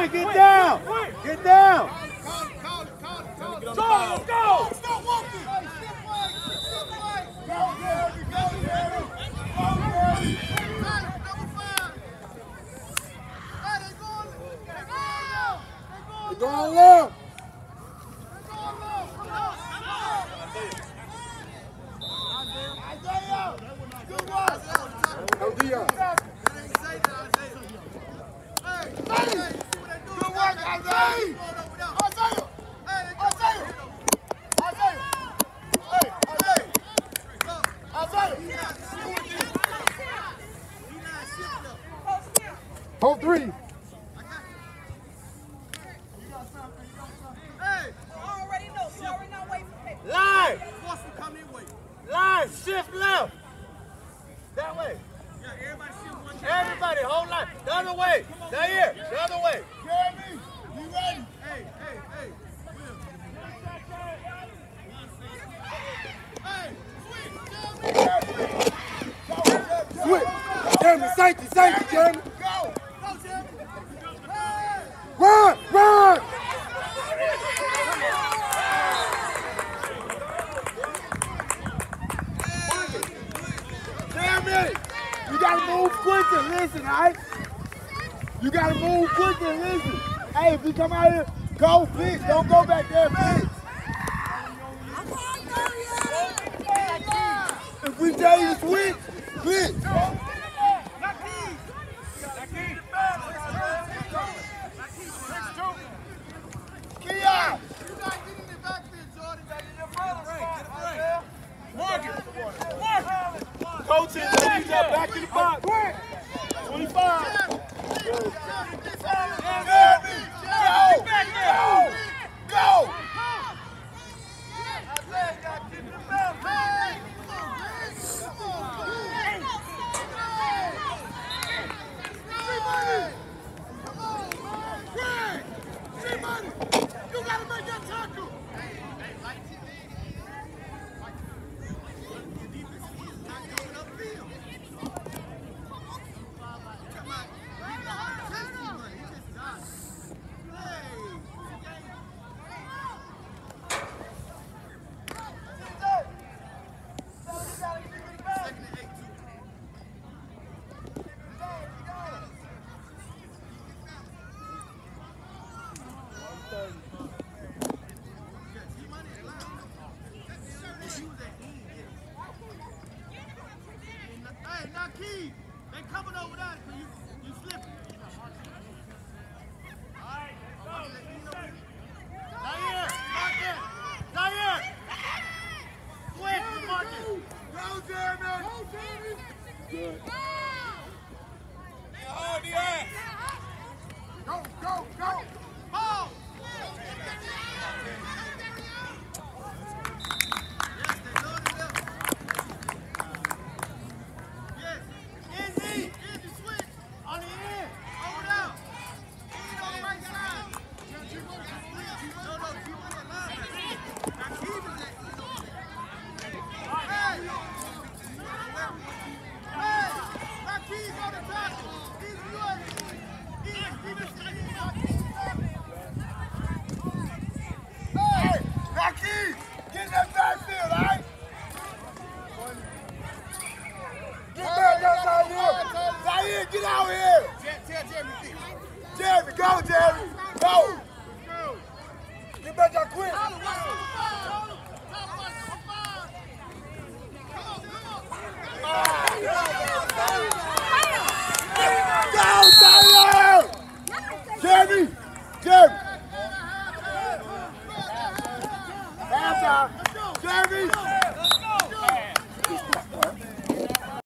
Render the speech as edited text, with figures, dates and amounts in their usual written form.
line, get down. Get down. Go, go. Stop walking. They're going low. Hold three. Line. Line, shift left. That way. Everybody, hold line. The other way. Down here. The other way. Jeremy, you ready? Hey. Switch. Jeremy, safety, Jeremy. Go, Jeremy. Run. Jeremy, you gotta move quick and listen, all right? You gotta move quick and listen. Hey, if you come out here, go pitch. Don't go back there and pitch. If we tell you to switch, pitch. Coaches, lead that back in the box. 25. Go! You gotta make that tackle! Dekalb, they coming over that for you. You slipping. All right, Zaire. Quick, Marcus. Go, Jeremy. Good. Hold the ass. Go. Ball. Get in that backfield, all right? Get back outside here. Zaire, get out here. Tell Jeremy. Jeremy, go, Jeremy. Go. Get back out quick. Go, Zaire. Jeremy. Halftime. Jeremy.